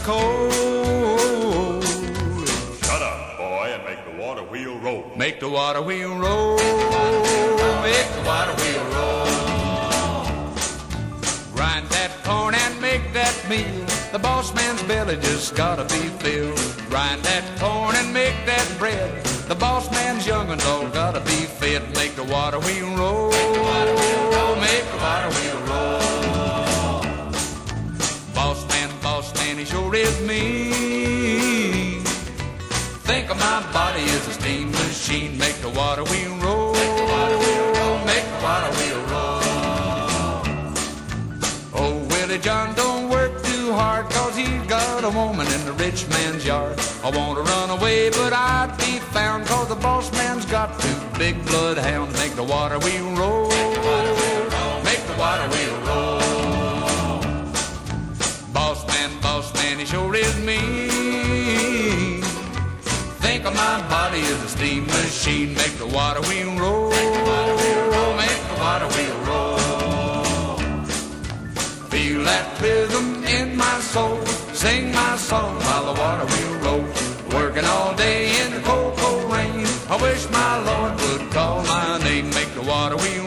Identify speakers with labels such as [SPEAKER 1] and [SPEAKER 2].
[SPEAKER 1] cold.
[SPEAKER 2] Shut up, boy, and make the water wheel roll.
[SPEAKER 1] Make the water wheel roll. Make the water wheel roll. Grind that corn and make that meal. The boss man's belly just gotta be filled. Grind that corn and make that bread. The boss man's young'uns all gotta be fed. Make the water wheel roll. Make the water wheel roll. Boss man, he sure is mean. Think of my body as a steam machine. Make the water wheel roll. Make the water wheel roll. Oh, Willie John don't work too hard, 'cause he's got a woman in the rich man's yard. I want to run away, but I'd be found, 'cause the boss man's got two big bloodhounds. Make the water wheel roll. Make the water wheel roll. Boss man, he sure is mean. Think of my body as a steam machine. Make the water wheel roll. Make the water wheel roll. Feel that rhythm in my soul. Sing my song while the water wheel rolls. Working all day in the cold, cold rain. I wish my Lord would call my name. Make the water wheel